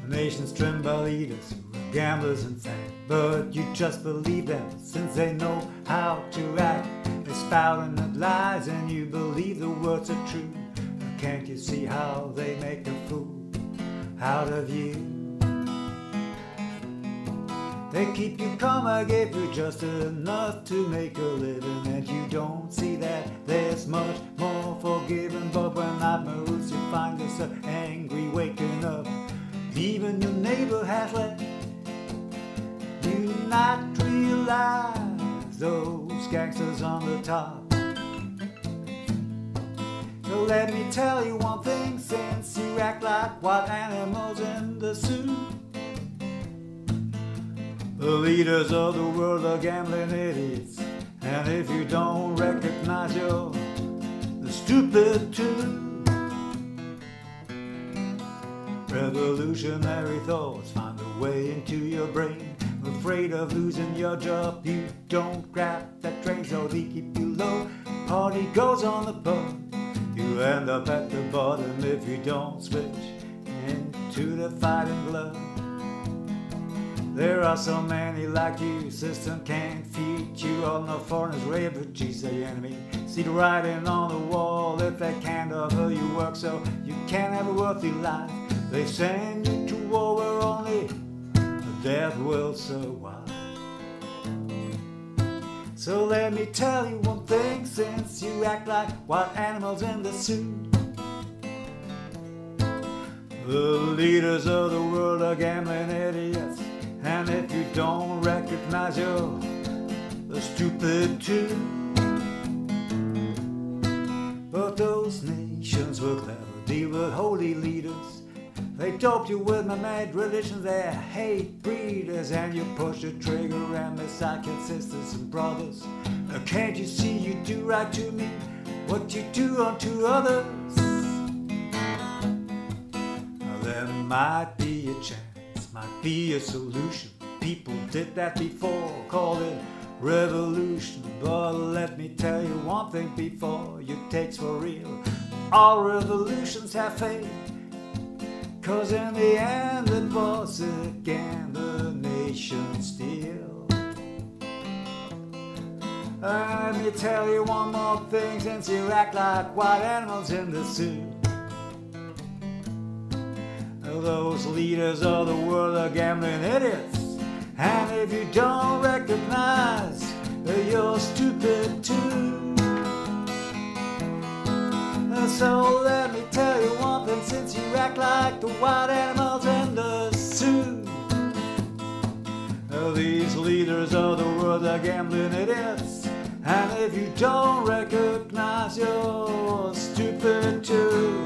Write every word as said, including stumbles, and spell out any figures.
The nation's trimmed by leaders who are gamblers and fact, but you just believe them since they know how to act. They're spouting the lies and you believe the words are true. Can't you see how they make a fool out of you? They keep you calm, I gave you just enough to make a living, and you don't see that there's much more forgiven. But when night moves, you find yourself angry, waking up. Even your neighbor has let you not realize those gangsters on the top. So let me tell you one thing, since you act like wild animals in the zoo. The leaders of the world are gambling idiots, and if you don't recognize you're the stupid too. Revolutionary thoughts find a way into your brain. Afraid of losing your job, you don't grab that train, so they keep you low. Party goes on the pub, you end up at the bottom if you don't switch into the fighting glove. There are so many like you, system can't feed you. All no foreigners, refugees, the enemy. See the writing on the wall, if they can't offer you work so you can't have a worthy life. They send you to war where only the dead will survive. So let me tell you one thing, since you act like wild animals in the zoo. The leaders of the world are gambling idiots, and if you don't recognize you're the stupid too. But those nations were clever, deal with holy leaders. They dope you with man-made religions, they're hate breeders, and you push the trigger and massacre sisters and brothers. Now can't you see you do right to me what you do unto others? Now there might be a chance, might be a solution. People did that before, called it revolution. But let me tell you one thing before you takes for real. All revolutions have failed, 'cause in the end it was again the nation still. Let me tell you one more thing, since you act like wild animals in the zoo. Those leaders of the world are gambling idiots, and if you don't recognize that you're stupid too. So let me tell you one thing, since you act like the wild animals in the zoo. These leaders of the world are gambling idiots, and if you don't recognize you're stupid too.